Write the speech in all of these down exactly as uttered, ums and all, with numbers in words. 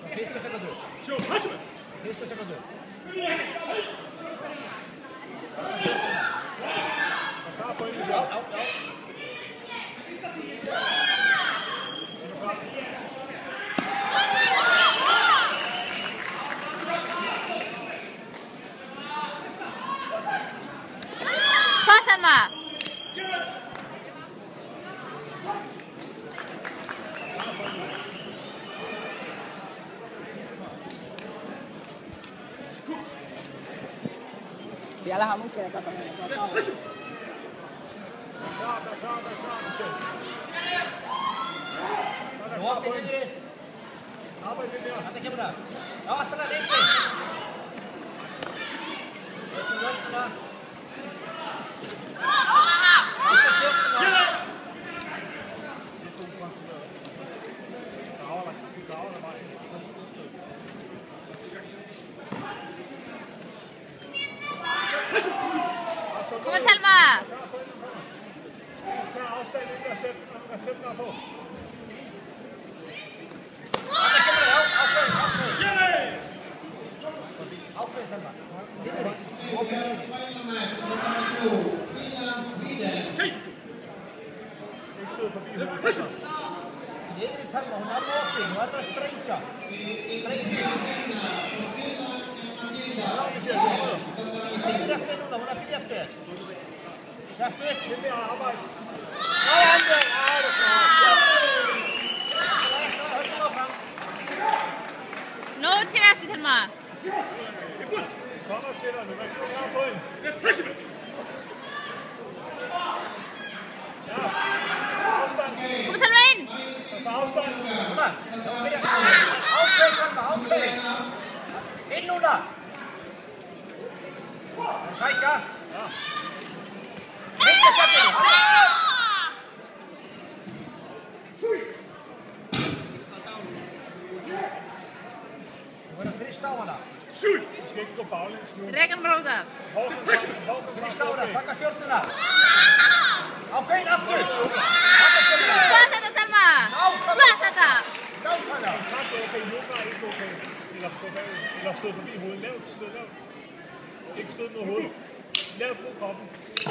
Fyrstu sekundu. Fyrstu sekundu. Já, já, já. Telma! Siellä hän lukee kato. Nuo pidettiin. Anta kemurah. Awas sana lengke. Jogtuna. Kom igen, Telma! Niður í Telma, hún er alveg opin, hún verður að sprengja. Sprengja. Hún bíður eftir núna, hún er að bíða eftir. Settu upp. Höldum áfram. Nú tíma eftir, Telma! Kommer til dig, nu er du klar på en. Ja, afstand. Kom igen, Telma ind! Så afstand. Núna, þá byrja. Ákveð, Telma, ákveð. Inn núna. Sækja. Ja. Fyrsta sekundu. Þú verður að þrýsta á hana. Syv! Vi skal ikke gå baglæns nu. Rækken bara út af. Þrýsta á hana, taka stjórnuna. Ákveðin aftur. Flott þetta, Telma! Flott þetta! Nákvæmlega. Tak okay, yoga er ikke okay. Eller stå bag, eller stå forbi hovedet. Lavt, stå lavt. Ikke stød mod hovedet. Lavt på kroppen.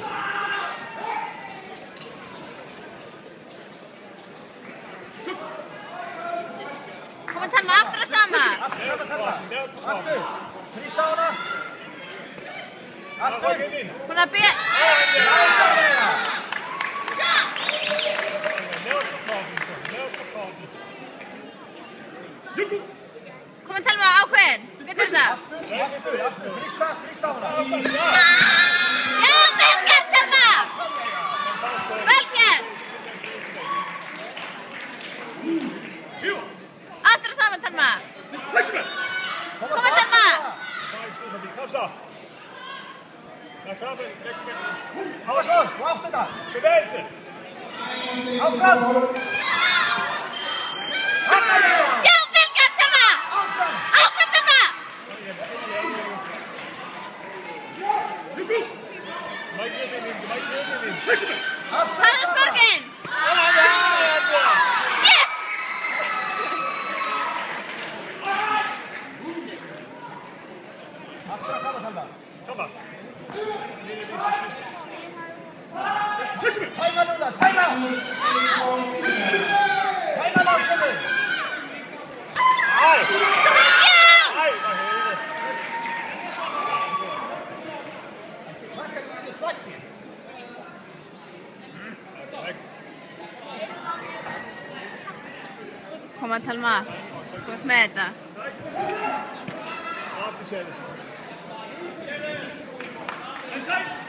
Kom igen, Telma, aftur og sama! Aftur, sama Telma. Aftur. Þrýsta á hana. Aftur. Hún er að byrja... Nákvæmlega. Lavt på kroppen. Lavt på kroppen. Kom igen, Telma, ákveðin! Þú getur þetta! Aftur, aftur, aftur. Þrýsta, þrýsta á hana. Já, vel gert, Telma! Vel gert! Aftur og sama, Telma! Kom igen, Telma! Kom så. Jeg er klar med. Hafa svo, þú átt þetta. Bevægelse. Áfram. Já, vel gert, Telma! Áfram. Áfram, Telma! Du må ikke hjælpe ind. Du må ikke hjælpe ind. Farðu sporgin! Yes! Aftur og sama Telma. Kom bare. Tæma núna, tæma. Tæma lágsölu. Ej! Já! Ej, for helvede. Takka niður flaggið. Kom igen, Telma. Þú ert með þetta. Op, Michelle.